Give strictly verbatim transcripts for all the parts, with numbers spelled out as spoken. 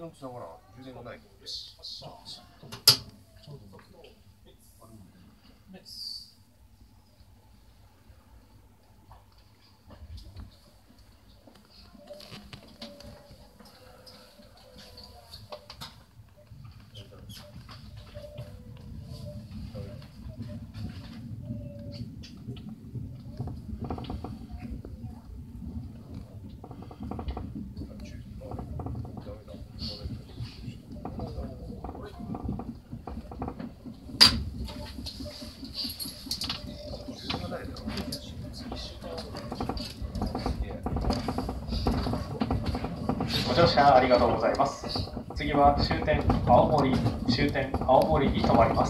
のつながら充電がないです。 ご乗車ありがとうございます。次は終点青森、終点青森に停まります。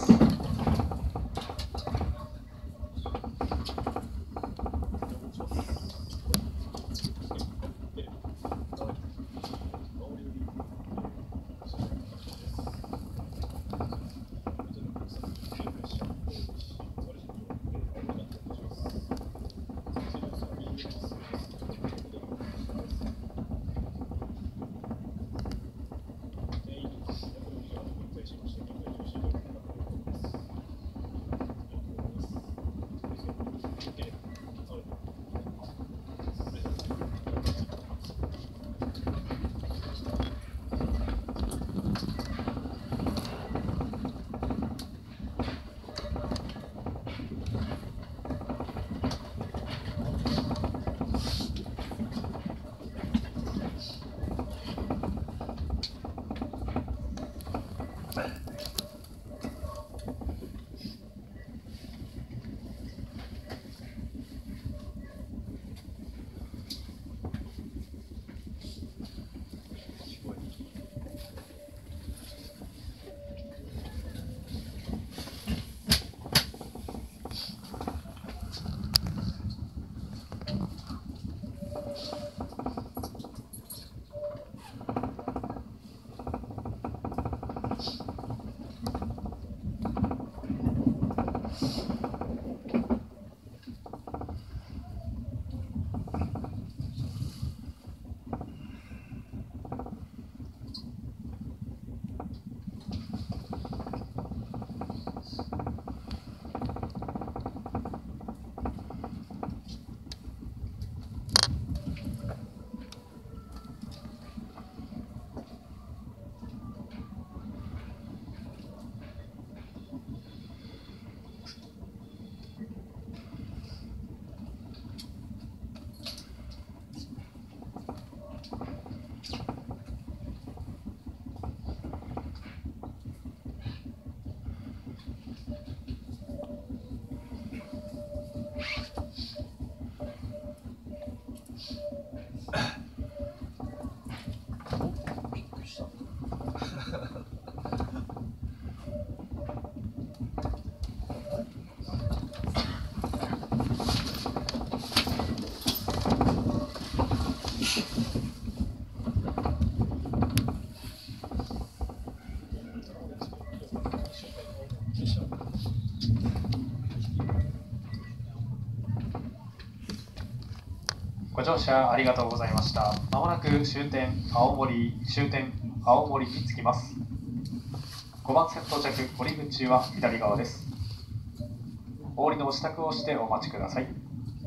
ご乗車ありがとうございました。まもなく終点青森、終点青森に着きます。ごばん線到着、降り口は左側です。お降りの支度をしてお待ちください。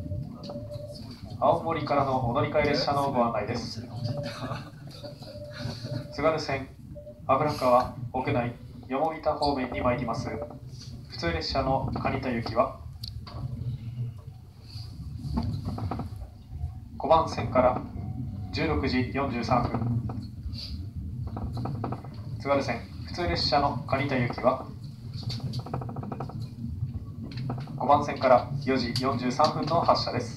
青森からのお乗り換え列車のご案内です。津軽線、油川、奥内、蓬田方面に参ります。普通列車の蟹田行きはごばん線からじゅうろくじよんじゅうさんぷん。津軽線普通列車の蟹田行きはごばん線からよじよんじゅうさんぷんの発車です。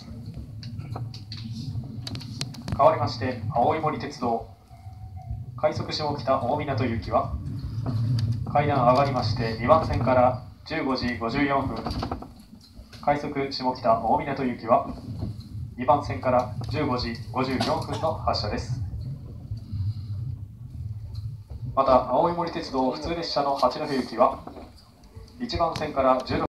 変わりまして青い森鉄道快速下北大湊行きは階段上がりましてにばん線からじゅうごじごじゅうよんぷん。快速下北大湊行きはにばん線からじゅうごじごじゅうよんぷんの発車です。また青い森鉄道普通列車の八戸行きはいちばん線からじゅうろく